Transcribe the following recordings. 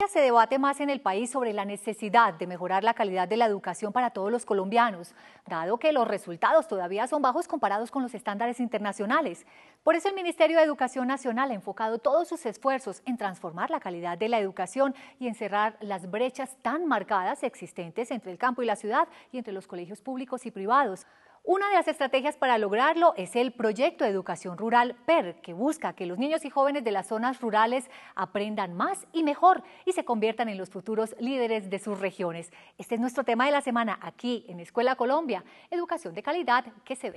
Se debate más en el país sobre la necesidad de mejorar la calidad de la educación para todos los colombianos, dado que los resultados todavía son bajos comparados con los estándares internacionales. Por eso el Ministerio de Educación Nacional ha enfocado todos sus esfuerzos en transformar la calidad de la educación y en cerrar las brechas tan marcadas existentes entre el campo y la ciudad y entre los colegios públicos y privados. Una de las estrategias para lograrlo es el proyecto de educación rural PER, que busca que los niños y jóvenes de las zonas rurales aprendan más y mejor y se conviertan en los futuros líderes de sus regiones. Este es nuestro tema de la semana aquí en Escuela Colombia, educación de calidad que se ve.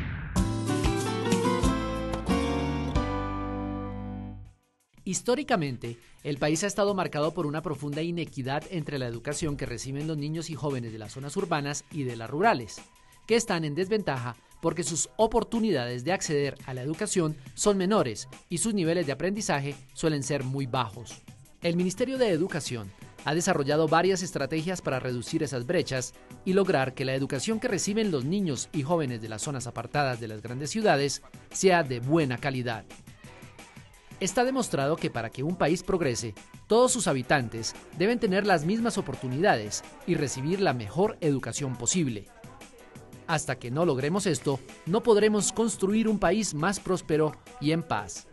Históricamente, el país ha estado marcado por una profunda inequidad entre la educación que reciben los niños y jóvenes de las zonas urbanas y de las rurales, que están en desventaja porque sus oportunidades de acceder a la educación son menores y sus niveles de aprendizaje suelen ser muy bajos. El Ministerio de Educación ha desarrollado varias estrategias para reducir esas brechas y lograr que la educación que reciben los niños y jóvenes de las zonas apartadas de las grandes ciudades sea de buena calidad. Está demostrado que para que un país progrese, todos sus habitantes deben tener las mismas oportunidades y recibir la mejor educación posible. Hasta que no logremos esto, no podremos construir un país más próspero y en paz.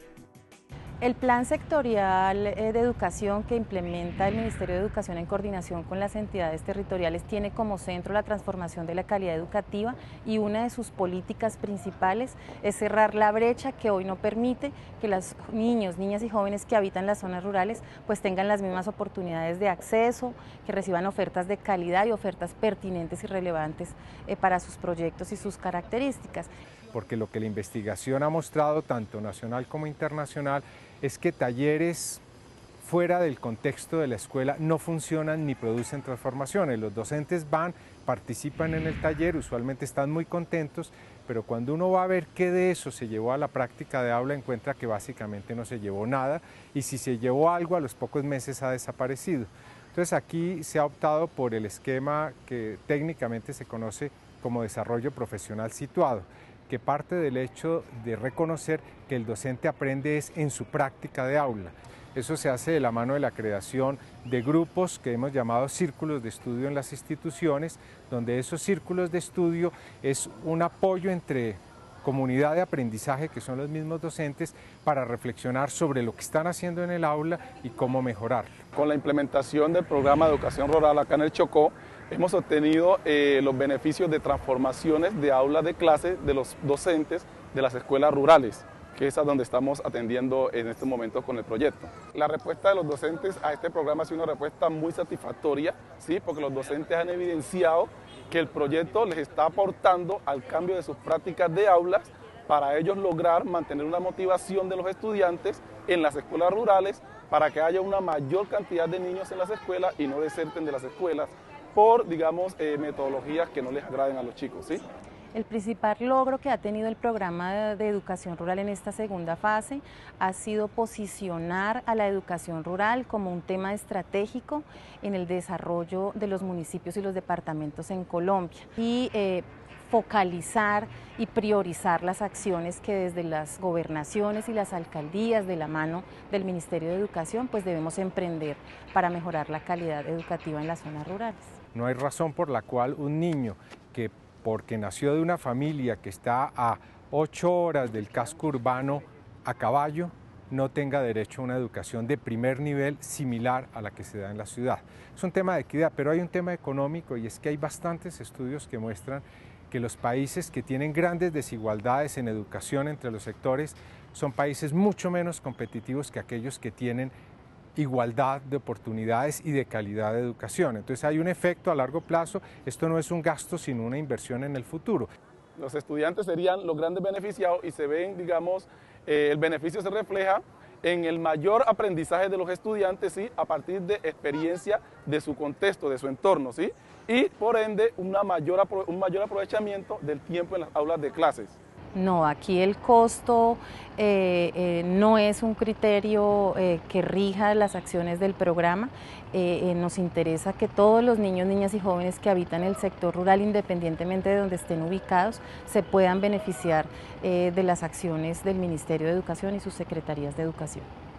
El plan sectorial de educación que implementa el Ministerio de Educación en coordinación con las entidades territoriales tiene como centro la transformación de la calidad educativa y una de sus políticas principales es cerrar la brecha que hoy no permite que los niños, niñas y jóvenes que habitan las zonas rurales pues tengan las mismas oportunidades de acceso, que reciban ofertas de calidad y ofertas pertinentes y relevantes para sus proyectos y sus características. Porque lo que la investigación ha mostrado, tanto nacional como internacional, es que talleres fuera del contexto de la escuela no funcionan ni producen transformaciones. Los docentes van, participan en el taller, usualmente están muy contentos, pero cuando uno va a ver qué de eso se llevó a la práctica de aula, encuentra que básicamente no se llevó nada, y si se llevó algo, a los pocos meses ha desaparecido. Entonces aquí se ha optado por el esquema que técnicamente se conoce como desarrollo profesional situado, que parte del hecho de reconocer que el docente aprende es en su práctica de aula. Eso se hace de la mano de la creación de grupos que hemos llamado círculos de estudio en las instituciones, donde esos círculos de estudio es un apoyo entre comunidad de aprendizaje, que son los mismos docentes, para reflexionar sobre lo que están haciendo en el aula y cómo mejorarlo. Con la implementación del programa de educación rural acá en el Chocó, hemos obtenido los beneficios de transformaciones de aulas de clase de los docentes de las escuelas rurales, que es a donde estamos atendiendo en este momento con el proyecto. La respuesta de los docentes a este programa ha sido una respuesta muy satisfactoria, ¿sí? Porque los docentes han evidenciado que el proyecto les está aportando al cambio de sus prácticas de aulas para ellos lograr mantener una motivación de los estudiantes en las escuelas rurales para que haya una mayor cantidad de niños en las escuelas y no deserten de las escuelas por, digamos, metodologías que no les agraden a los chicos, ¿sí? El principal logro que ha tenido el programa de educación rural en esta segunda fase ha sido posicionar a la educación rural como un tema estratégico en el desarrollo de los municipios y los departamentos en Colombia y focalizar y priorizar las acciones que desde las gobernaciones y las alcaldías de la mano del Ministerio de Educación pues debemos emprender para mejorar la calidad educativa en las zonas rurales. No hay razón por la cual un niño que porque nació de una familia que está a 8 horas del casco urbano a caballo, no tenga derecho a una educación de primer nivel similar a la que se da en la ciudad. Es un tema de equidad, pero hay un tema económico y es que hay bastantes estudios que muestran que los países que tienen grandes desigualdades en educación entre los sectores son países mucho menos competitivos que aquellos que tienen igualdad de oportunidades y de calidad de educación. Entonces hay un efecto a largo plazo, esto no es un gasto sino una inversión en el futuro. Los estudiantes serían los grandes beneficiados y se ven, digamos, el beneficio se refleja en el mayor aprendizaje de los estudiantes, ¿sí? A partir de experiencia de su contexto, de su entorno, ¿sí? Y por ende un mayor aprovechamiento del tiempo en las aulas de clases. No, aquí el costo no es un criterio que rija las acciones del programa. Nos interesa que todos los niños, niñas y jóvenes que habitan el sector rural, independientemente de donde estén ubicados, se puedan beneficiar de las acciones del Ministerio de Educación y sus secretarías de educación.